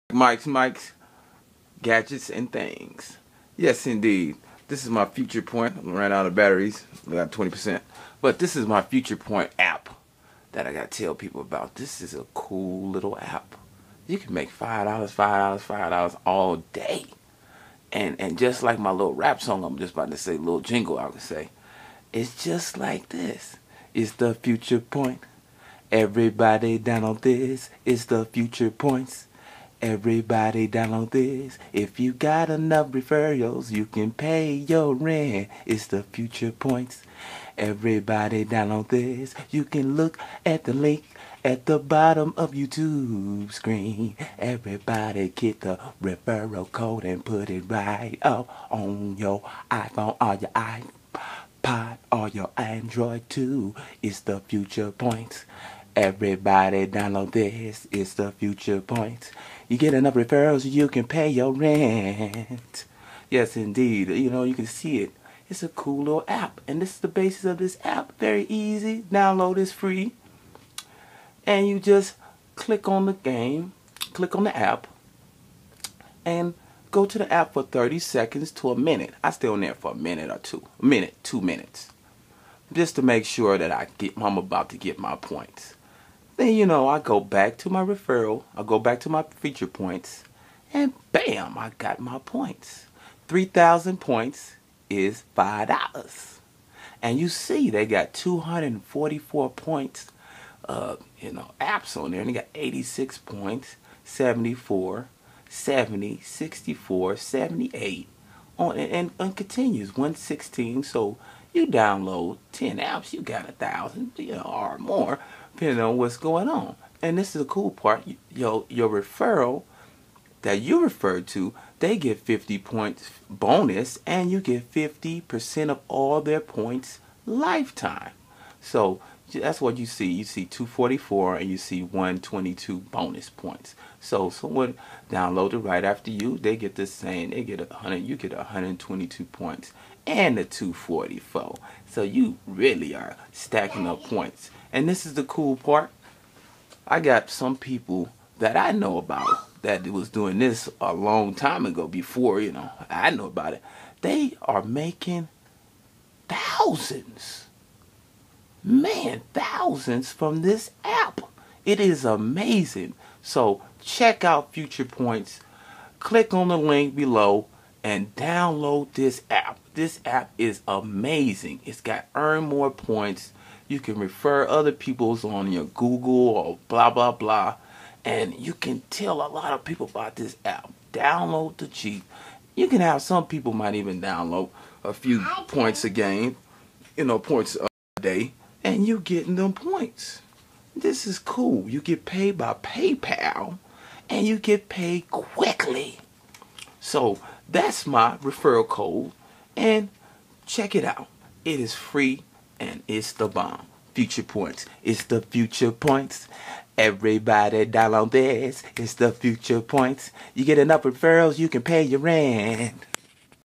Mike's gadgets and things. Yes, indeed. This is my future point. I'm ran out of batteries. I got 20%. But this is my future point app that I got to tell people about. This is a cool little app. You can make $5, $5, $5 all day. And just like my little rap song I'm just about to say, little jingle I would say, it's just like this. It's the future point. Everybody download this. It's the future points. Everybody download this. If you got enough referrals, you can pay your rent. It's the future points. Everybody download this. You can look at the link at the bottom of YouTube screen. Everybody get the referral code and put it right up on your iPhone or your iPod or your Android too. It's the future points. Everybody download this. It's the future points. You get enough referrals, you can pay your rent. Yes, indeed. You know, you can see it. It's a cool little app. And this is the basis of this app. Very easy. Download is free. And you just click on the game, click on the app, and go to the app for 30 seconds to a minute. I stay on there for a minute or two. A minute, 2 minutes. Just to make sure that I'm about to get my points. Then, you know, I go back to my referral. I go back to my feature points. And bam, I got my points. 3,000 points is $5. And you see they got 244 points, apps on there. And they got 86 points, 74, 70, 64, 78. And continues, 116. So you download 10 apps, you got 1,000, or more, depending on what's going on. And this is the cool part. Your referral that you referred to, they get 50 points bonus, and you get 50% of all their points lifetime. So that's what you see. You see 244 and you see 122 bonus points. So someone downloaded right after you, they get the same. They get 100. You get 122 points and the 244. So you really are stacking up points. And this is the cool part. I got some people that I know about that was doing this a long time ago before, I know about it. They are making thousands. Man, thousands from this app. It is amazing. So check out Future Points. Click on the link below and download this app. This app is amazing. It's got earn more points. You can refer other people's on your Google or blah, blah, blah. And you can tell a lot of people about this app. Download the cheat. You can have some people might even download a few points a game, points a day, and you getting them points. This is cool. You get paid by PayPal, and you get paid quickly. So that's my referral code, and check it out. It is free, and it's the bomb. Future Points. It's the Future Points. Everybody download this. It's the Future Points. You get enough referrals, you can pay your rent.